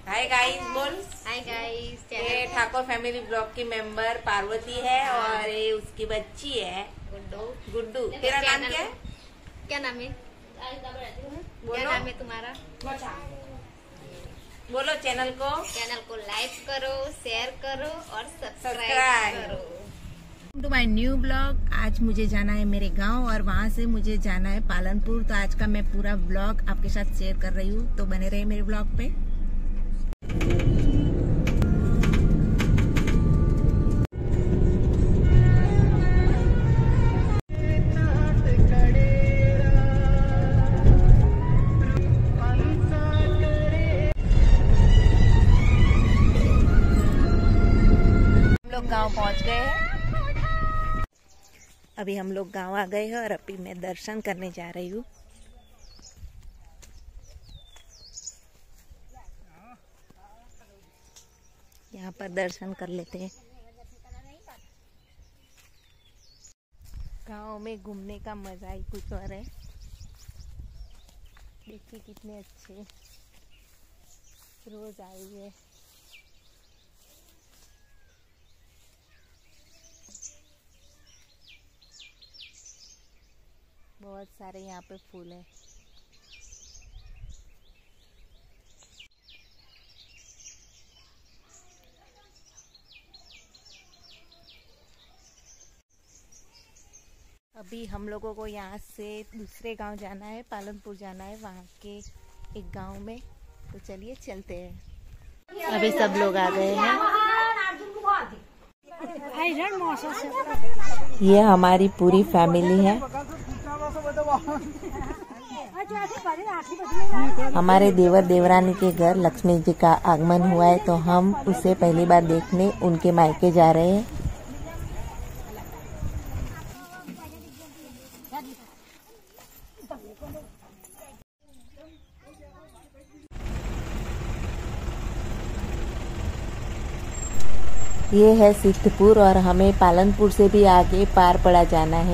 हाय guys बोल। Hi guys. ये Thakur family blog की मेंबर पार्वती है और ये उसकी बच्ची है गुड्डू। गुड्डू। तेरा नाम क्या है? क्या नाम है? क्या नाम है तुम्हारा? बोलो। चैनल को लाइक करो, शेयर करो और सब्सक्राइब सब्सक्राइब करो। To my new blog. आज मुझे जाना है मेरे गांव और वहां से मुझे जाना है पालनपुर। तो आज का मैं पूरा ब्लॉग आपके साथ शेयर कर रही हूँ, तो बने रहे मेरे ब्लॉग पे। गांव पहुंच गए हैं। अभी हम लोग गांव आ गए हैं और अभी मैं दर्शन करने जा रही हूँ। यहाँ पर दर्शन कर लेते हैं। गांव में घूमने का मजा ही कुछ और है। देखिए कितने अच्छे रोज आई है। बहुत सारे यहाँ पे फूल हैं। अभी हम लोगों को यहाँ से दूसरे गांव जाना है, पालनपुर जाना है, वहाँ के एक गांव में। तो चलिए चलते हैं। अभी सब लोग आ गए हैं। ये हमारी पूरी फैमिली है। हमारे देवर देवरानी के घर लक्ष्मी जी का आगमन हुआ है, तो हम उसे पहली बार देखने उनके मायके जा रहे हैं। ये है सिद्धपुर और हमें पालनपुर से भी आगे पार पड़ा जाना है।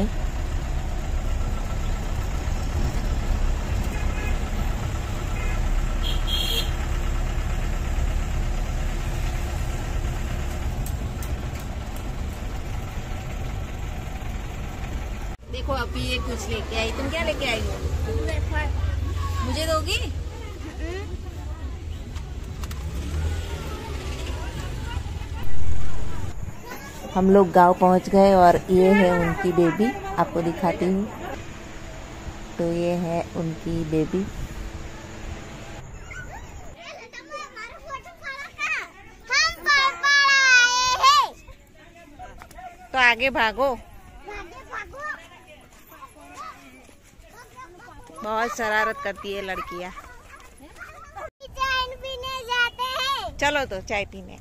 देखो अभी ये कुछ लेके आई। तुम क्या लेके आई हो? मुझे दोगी? हम लोग गांव पहुंच गए और ये है उनकी बेबी। आपको दिखाती हूँ। तो ये है उनकी बेबी। तो आगे भागो। बहुत शरारत करती है लड़कियाँ। चाय पीने जाते हैं। चलो तो चाय पीने।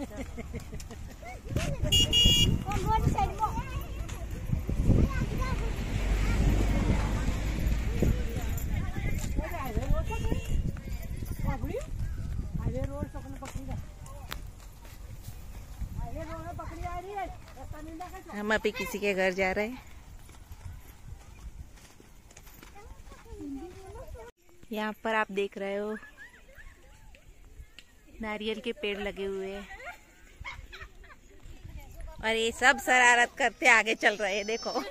हम अभी किसी के घर जा रहे हैं। यहाँ पर आप देख रहे हो नारियल के पेड़ लगे हुए हैं और ये सब शरारत करते आगे चल रहे हैं। देखो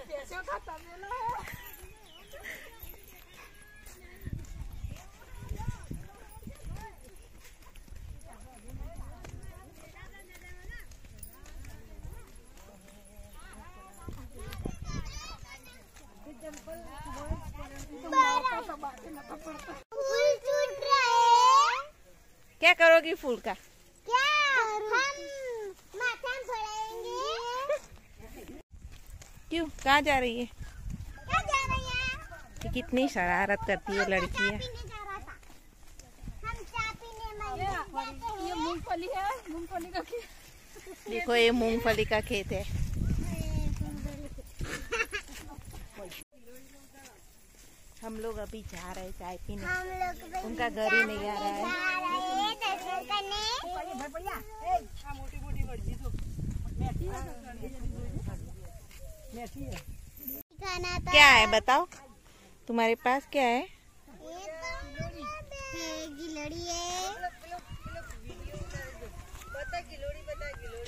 क्या करोगी फूल का? क्या हम माथा फोड़ेंगे। क्यों? कहाँ जा रही है? क्या जा रही है? ये कितनी शरारत करती है लड़की है। हम चाय पीने ये मूंगफली है। मूंगफली का खेत। देखो ये मूंगफली का खेत है। हम लोग अभी जा रहे हैं चाय पीने। उनका घर ही नहीं आ रहा है। क्या है बताओ? तुम्हारे पास क्या है? गिलहरी है।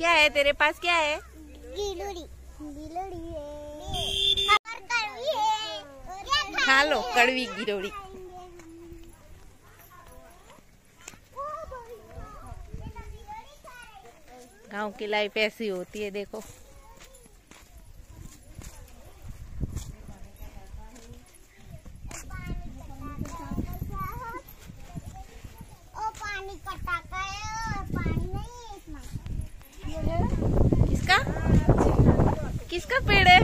क्या है तेरे पास, क्या है? गिलोड़ी गिलोड़ी है और कड़वी है। खा लो कड़वी गिलोड़ी। गांव की लाइफ ऐसी होती है, देखो। पानी का टाका है और पानी नहीं है इसमें। किसका किसका पेड़ है?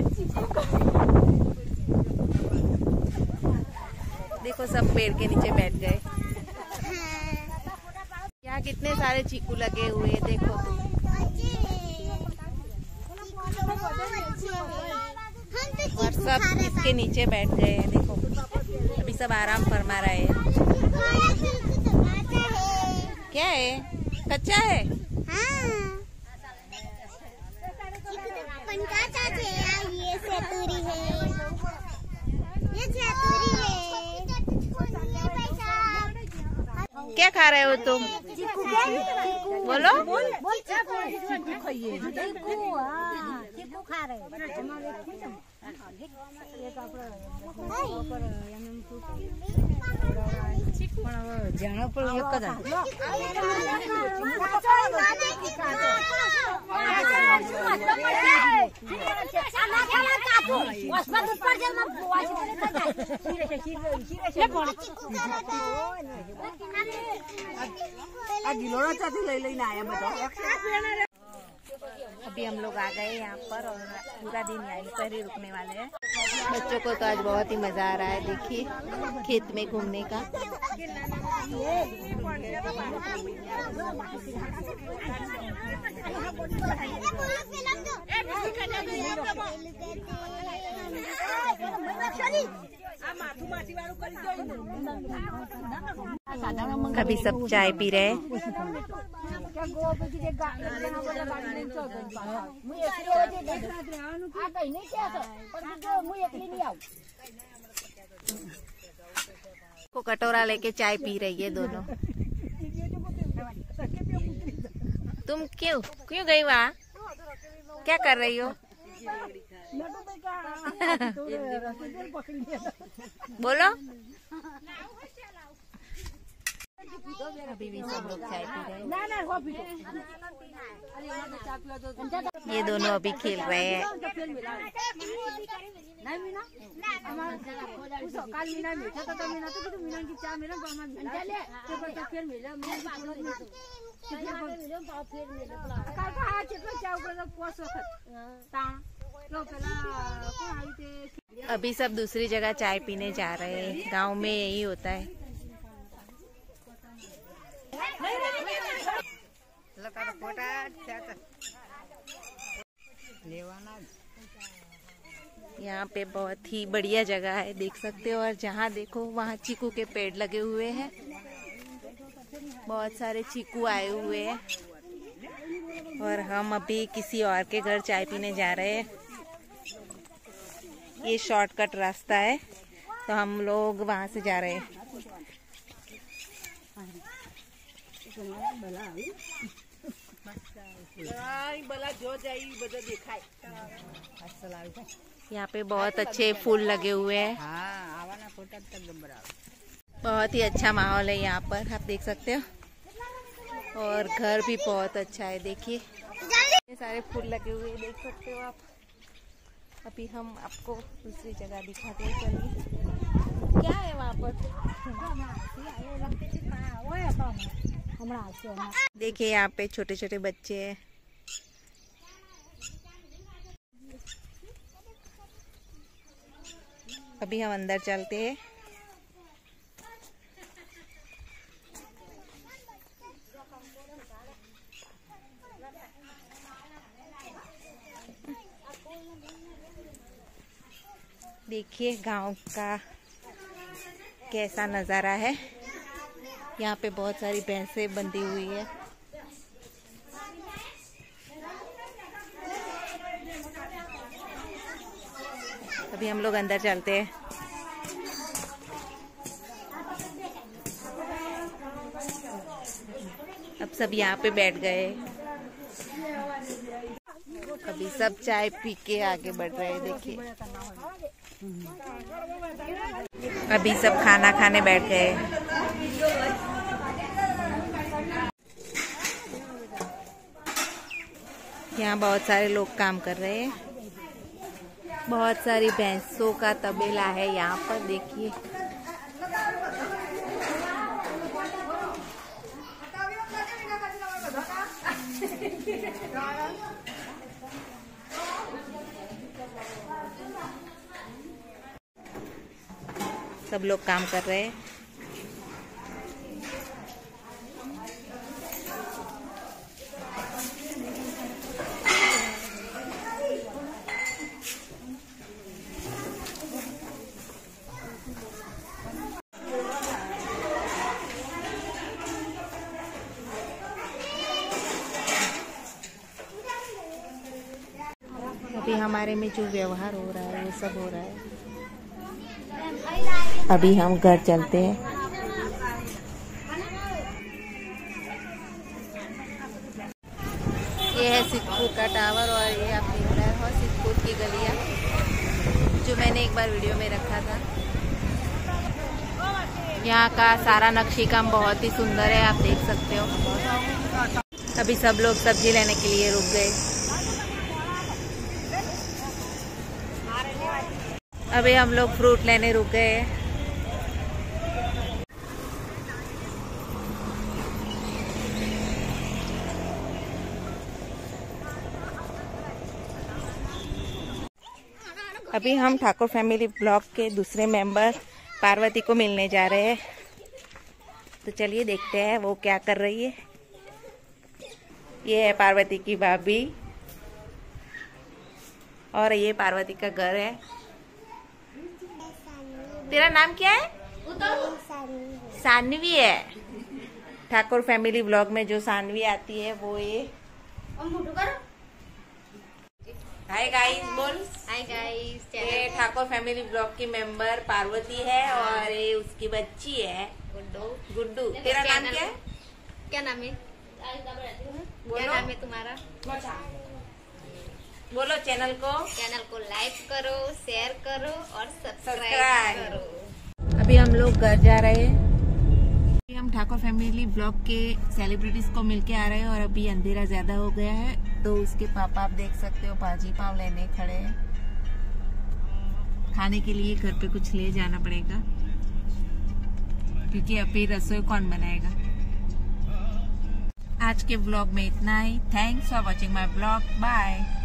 देखो सब पेड़ के नीचे बैठ गए। यहाँ कितने सारे चीकू लगे हुए हैं, देखो तुम। और सब इसके नीचे बैठ गए हैं, देखो। अभी सब आराम फरमा रहे हैं। क्या है? कच्चा है? ये सेतुरी है, ये सेतुरी है। क्या खा रहे हो तुम? बोलो। चीकू खा रहे अभी हम लोग आ गए यहाँ पर और पूरा दिन यहीं पर ही रुकने वाले हैं। बच्चों को तो आज बहुत ही मजा आ रहा है, देखिए खेत में घूमने का। अभी सब चाय पी रहे हैं। को कटोरा लेके चाय पी रही है दोनों। तुम क्यों क्यों गई वहाँ? क्या कर रही हो? बोलो। अभी भी सब लोग चाय पी रहे हैं। ये दोनों अभी खेल रहे हैं। अभी सब दूसरी जगह चाय पीने जा रहे हैं। गांव में यही होता है। यहाँ पे बहुत ही बढ़िया जगह है, देख सकते हो। और जहाँ देखो वहाँ चीकू के पेड़ लगे हुए हैं। बहुत सारे चीकू आए हुए हैं। और हम अभी किसी और के घर चाय पीने जा रहे हैं। ये शॉर्टकट रास्ता है, तो हम लोग वहाँ से जा रहे हैं। यहाँ पे बहुत अच्छे फूल लगे हुए हैं। बहुत ही अच्छा माहौल है यहाँ पर, आप देख सकते हो। और घर भी बहुत अच्छा है, देखिए ये सारे फूल लगे हुए हैं, देख सकते हो आप। अभी हम आपको दूसरी जगह दिखाते हैं, चलिए। क्या है वहाँ पर? देखिए यहाँ पे छोटे छोटे बच्चे हैं। अभी हम अंदर चलते हैं। देखिए गांव का कैसा नज़ारा है। यहाँ पे बहुत सारी भैंसें बंधी हुई है। अभी हम लोग अंदर चलते हैं। अब सब यहाँ पे बैठ गए। अभी सब चाय पी के आगे बढ़ रहे हैं। देखिए अभी सब खाना खाने बैठ गए। यहाँ बहुत सारे लोग काम कर रहे हैं। बहुत सारी भैंसों का तबेला है यहाँ पर। देखिए सब लोग काम कर रहे हैं। अभी हमारे में जो व्यवहार हो रहा है वो सब हो रहा है। अभी हम घर चलते हैं। ये है सिद्धपुर का टावर और ये आप देख रहे हो सिद्धपुर की गलियां, जो मैंने एक बार वीडियो में रखा था। यहाँ का सारा नक्शी काम बहुत ही सुंदर है, आप देख सकते हो। अभी सब लोग सब्जी लेने के लिए रुक गए। अभी हम लोग फ्रूट लेने रुक गए हैं। अभी हम ठाकुर फैमिली ब्लॉग के दूसरे मेंबर पार्वती को मिलने जा रहे हैं। तो चलिए देखते हैं वो क्या कर रही है। ये है पार्वती की भाभी और ये पार्वती का घर है। तेरा नाम क्या है? सानवी है। ठाकुर फैमिली ब्लॉग में जो सानवी आती है वो ये। हाय गाइस बोल। Hi guys. ये ठाकुर फैमिली ब्लॉग की मेंबर पार्वती है और ये उसकी बच्ची है गुड्डू। तेरा नाम क्या है? क्या नाम है? क्या नाम है तुम्हारा? बोलो चैनल को लाइक करो, शेयर करो और सब्सक्राइब करो। अभी हम लोग घर जा रहे हैं। हम ठाकुर फैमिली ब्लॉग के सेलिब्रिटीज को मिलके आ रहे हैं और अभी अंधेरा ज्यादा हो गया है तो उसके पापा आप देख सकते हो भाजी पाव लेने खड़े हैं। खाने के लिए घर पे कुछ ले जाना पड़ेगा क्योंकि अभी रसोई कौन बनाएगा। आज के ब्लॉग में इतना ही। Thanks for watching my blog. Bye.